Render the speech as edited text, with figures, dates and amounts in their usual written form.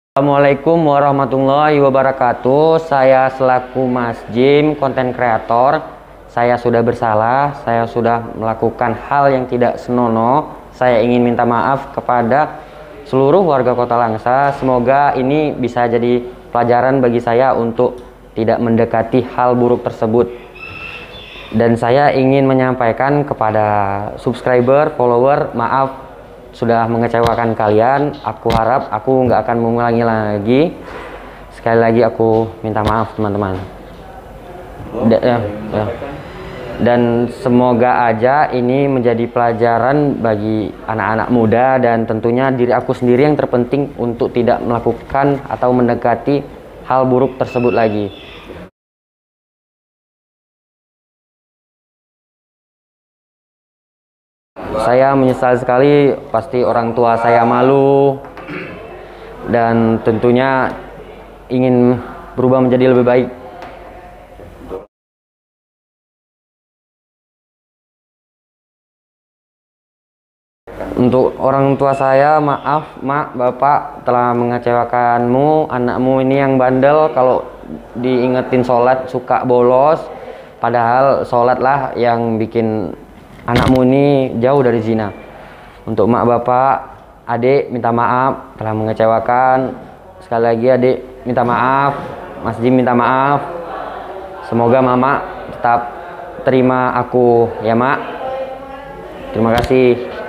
Assalamualaikum warahmatullahi wabarakatuh. Saya selaku Mas Jim, konten kreator, saya sudah bersalah. Saya sudah melakukan hal yang tidak senonoh. Saya ingin minta maaf kepada seluruh warga Kota Langsa. Semoga ini bisa jadi pelajaran bagi saya untuk tidak mendekati hal buruk tersebut. Dan saya ingin menyampaikan kepada subscriber, follower, maaf sudah mengecewakan kalian. Aku harap aku nggak akan mengulangi lagi. Sekali lagi aku minta maaf teman-teman. Dan semoga aja ini menjadi pelajaran bagi anak-anak muda, dan tentunya diri aku sendiri yang terpenting untuk tidak melakukan atau mendekati hal buruk tersebut lagi. Saya menyesal sekali, pasti orang tua saya malu, dan tentunya ingin berubah menjadi lebih baik. Untuk orang tua saya, maaf mak, bapak telah mengecewakanmu. Anakmu ini yang bandel, kalau diingetin sholat suka bolos, padahal sholatlah yang bikin anakmu ini jauh dari zina. Untuk mak bapak, adik minta maaf telah mengecewakan. Sekali lagi adik minta maaf, Mas Jim minta maaf. Semoga mama tetap terima aku ya mak. Terima kasih.